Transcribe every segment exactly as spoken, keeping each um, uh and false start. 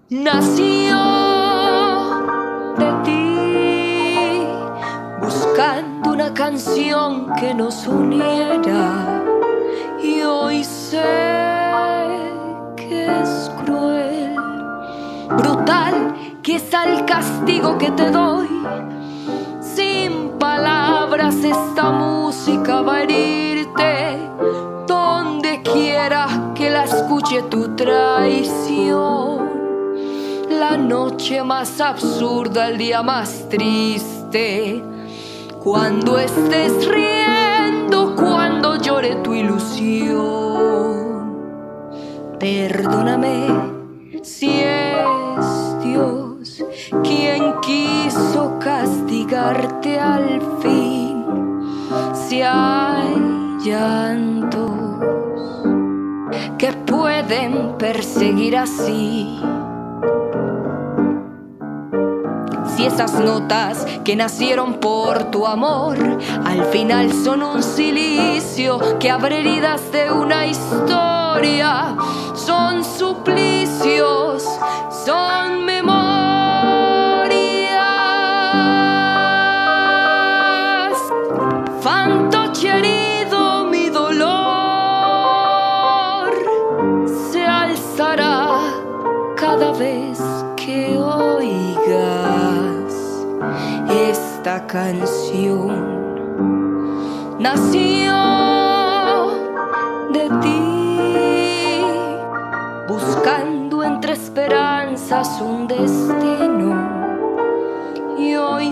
nació de ti, buscando una canción que nos uniera. Y hoy sé que es cruel, brutal, quizá el castigo que te doy. Sin palabras esta música va a herirte, donde quiera que la escuche tu traición. La noche más absurda, el día más triste, cuando estés riendo, cuando llore tu ilusión. Perdóname si es Dios quien quiso castigarte al fin, si hay llantos que pueden perseguir así. Si esas notas que nacieron por tu amor al final son un silicio que abre heridas de una historia, son suplicios, son memorias. Fantoche herido, mi dolor se alzará cada vez que oigas esta canción. Nació de ti, buscando entre esperanzas un destino. Y hoy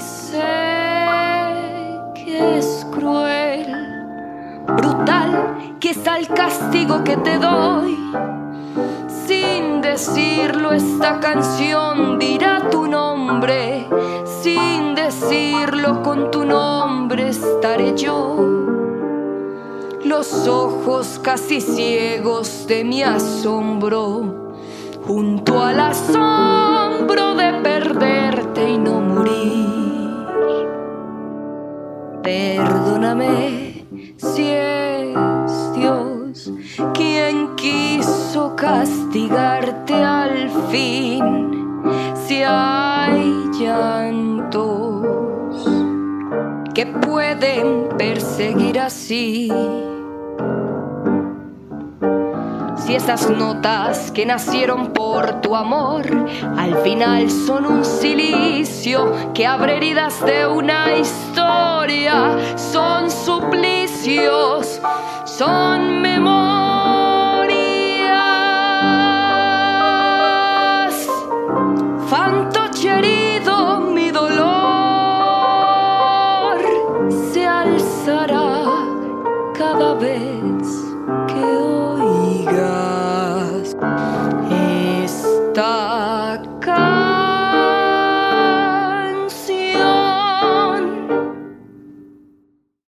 sé que es cruel, brutal, quizá el castigo que te doy. Sin decirlo esta canción dirá tu nombre, sin decirlo con tu nombre estaré yo. Los ojos casi ciegos de mi asombro, junto al asombro de perderte y no morir. Perdóname si es Dios quien quiso castigarte al fin, si hay llantos que pueden perseguir así. Si esas notas que nacieron por tu amor al final son un silicio que abre heridas de una historia, son suplicios, son memorias. Fantoche herido, mi dolor se alzará cada vez